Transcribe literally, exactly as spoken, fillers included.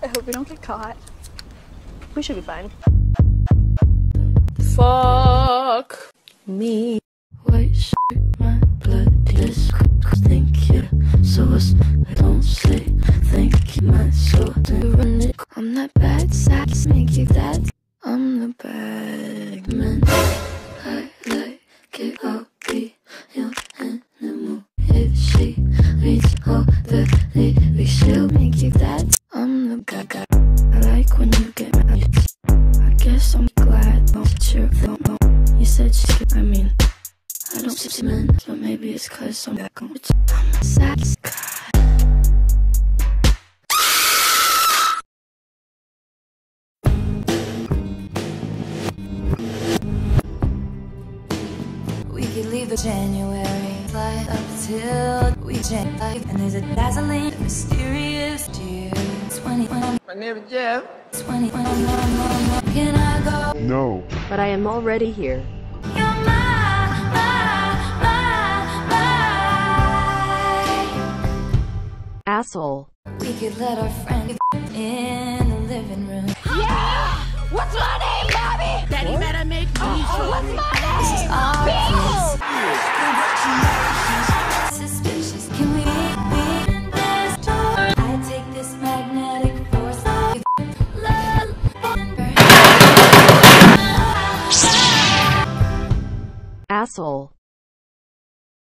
I hope we don't get caught. We should be fine. Fuck me. White shirt, my blood is think you. So I don't say thank you, my soul to run it. I'm that bad sax, make you that. I'm the bad man. I like it, I'll be your animal. If she reads all the lyrics, she'll make you that. I'm the gaga. I like when you get mad. I guess I'm glad that you're no. You said shit, I mean, I don't see men, so maybe it's cause I'm back on. I'm a sax god. We could leave the January fly up till we change life, and there's a dazzling, mysterious dear. twenty-one. My name is Jeff. twenty-one. Can I go? No. But I am already here. You're my, my, my, my. Asshole. We could let our friend in the living room. Yeah! What's my name, Bobby? Daddy better make me Oh, what's my This is name? our Bill! place. Suspicious. Can we be in this door? I take this magnetic force. Love and burn. Asshole.